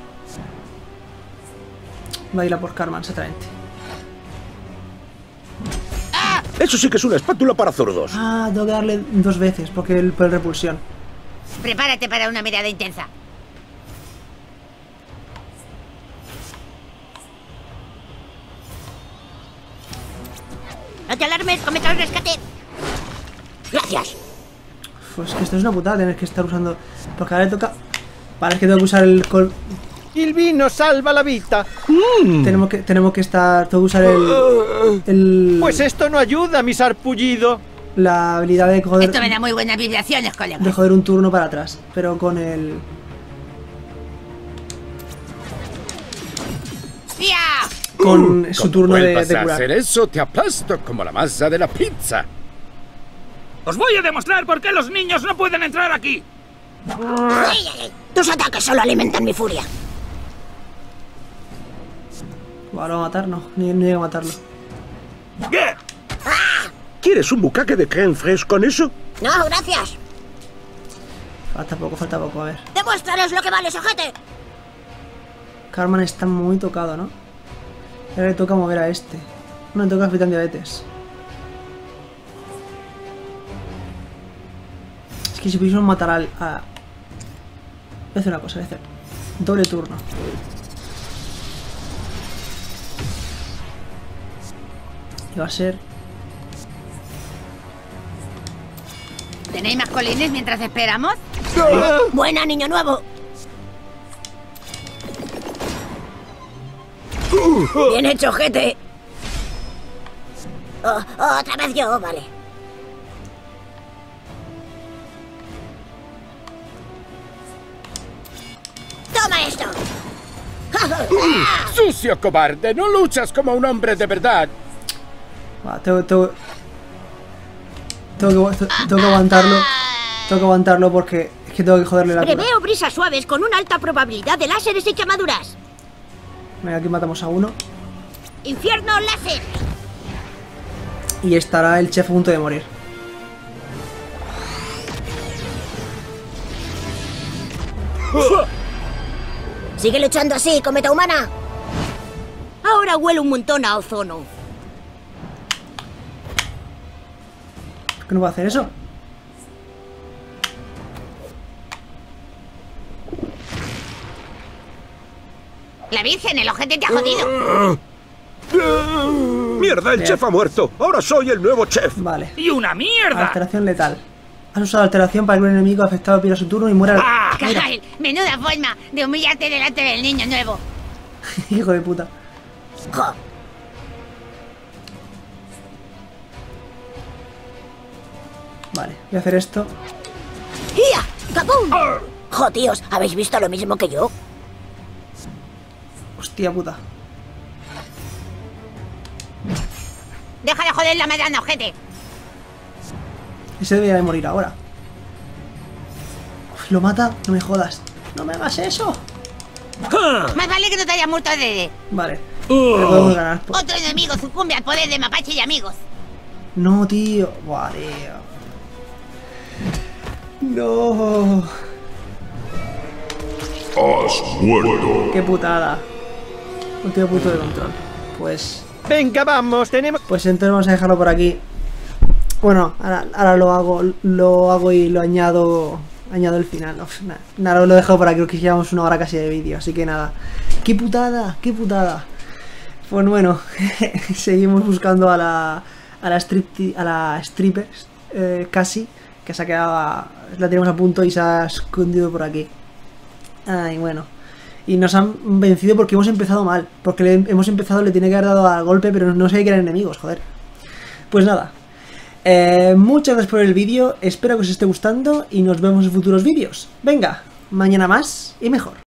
Va a ir a por Cartman, exactamente. Eso sí que es una espátula para zurdos. Ah, tengo que darle dos veces porque el, por el repulsión. Prepárate para una mirada intensa. No te alarmes, cometa el rescate. Gracias. Pues que esto es una putada tener que estar usando. Porque ahora le toca. Vale, es que tengo que usar el col. El vino salva la vida. Mm. Tenemos que tenemos que estar. Tengo que usar el. el pues esto no ayuda, mi sarpullido. La habilidad de joder. Esto me da muy buenas vibraciones, colega. De joder un turno para atrás. Pero con el. ¡Ya! Con uh, su turno de, de curar. A hacer eso, te aplasto como la masa de la pizza. Os voy a demostrar por qué los niños no pueden entrar aquí. Tus ataques solo alimentan mi furia. Vale, lo va a matar, no. Ni, ni llega a matarlo. ¿Qué? ¿Quieres un bucaque de crème fraîche con eso? No, gracias. Falta poco, falta poco, a ver. Demuéstranos lo que vale, ojete. Carman está muy tocado, ¿no? Ahora le toca mover a este. No, le toca a Capitán Diabetes. Es que si pudiésemos matar al... A... Voy a hacer una cosa, voy a hacer doble turno. Y va a ser... ¿Tenéis más colines mientras esperamos? Buena, niño nuevo. Bien hecho, ojete. Oh, oh, otra vez yo, vale. Toma esto. ¡Sucio cobarde! ¡No luchas como un hombre de verdad! Va, tengo, tengo, tengo, que, tengo que aguantarlo. Tengo que aguantarlo porque es que tengo que joderle la cura. Preveo brisas suaves con una alta probabilidad de láseres y quemaduras. Venga, aquí matamos a uno. Infierno láser. Y estará el chef a punto de morir. Sigue luchando así, cometa humana. Ahora huele un montón a ozono. ¿Por qué no va a hacer eso? La Virgen, el ojete te ha jodido. ¡Mierda, el Bien. chef ha muerto! ¡Ahora soy el nuevo chef! Vale. ¡Y una mierda! Alteración letal. Has usado alteración para que un enemigo afectado pierda su turno y muera. ¡Ah! Caray, menuda forma de humillarte delante del niño nuevo. Hijo de puta. Jo. Vale, voy a hacer esto. ¡Ia! ¡Capum! Jo, tíos, ¿habéis visto lo mismo que yo? Hostia puta. Deja de joder la madrana, ojete. Ese debería de morir ahora. Uf, ¿lo mata? No me jodas. ¡No me hagas eso! Más vale que no te hayas muerto de... Vale. Pero podemos ganar. Otro enemigo sucumbe al poder de Mapache y amigos. No, tío. Buah, tío. No. Has muerto. Qué putada. Último punto de control. Pues... Venga, vamos, tenemos... Pues entonces vamos a dejarlo por aquí. Bueno, ahora, ahora lo hago lo hago y lo añado añado el final. Uf, nada, nada, lo dejo por aquí, creo que llevamos una hora casi de vídeo, así que nada. ¡Qué putada! ¡Qué putada! Pues bueno, seguimos buscando a la a la strip a la stripper eh, casi, que se ha quedado a, la tenemos a punto y se ha escondido por aquí. Ay, bueno. Y nos han vencido porque hemos empezado mal. Porque le, hemos empezado, le tiene que haber dado al golpe, pero no sé que eran enemigos, joder. Pues nada. Eh, muchas gracias por el vídeo. Espero que os esté gustando y nos vemos en futuros vídeos. Venga, mañana más y mejor.